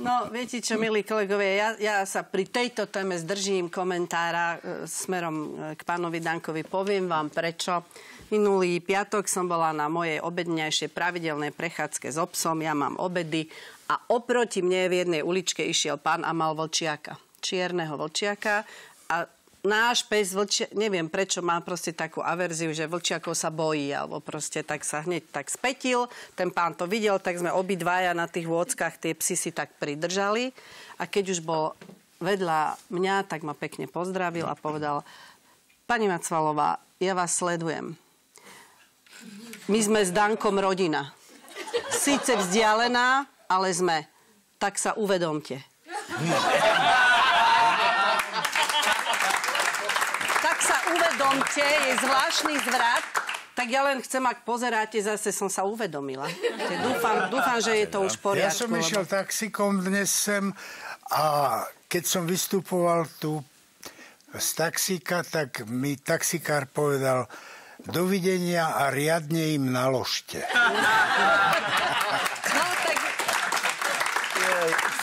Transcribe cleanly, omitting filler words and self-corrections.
No, viete čo, milí kolegovia, ja sa pri tejto téme zdržím komentára smerom k pánovi Dankovi. Poviem vám prečo. Minulý piatok som bola na mojej obedňajšej pravidelnej prechádzke s obsom. Ja mám obedy a oproti mne v jednej uličke išiel pán a mal vlčiaka. Čierneho vlčiaka. A náš pes, neviem prečo, má proste takú averziu, že vlčiakov sa bojí, alebo proste tak sa hneď tak spätil. Ten pán to videl, tak sme obidvaja na tých vôckach, tie psi si tak pridržali. A keď už bol vedľa mňa, tak ma pekne pozdravil a povedal: pani Macvalová, ja vás sledujem. My sme s Dankom rodina. Síce vzdialená, ale sme. Tak sa uvedomte. Tak sa uvedomte, je zvláštny zvrat. Tak ja len chcem, ak pozeráte, zase som sa uvedomila. Dúfam, že je to už v poriadku. Ja som išiel taxikom dnes sem a keď som vystupoval tu z taxíka, tak mi taxikár povedal: dovidenia a riadne im naložte.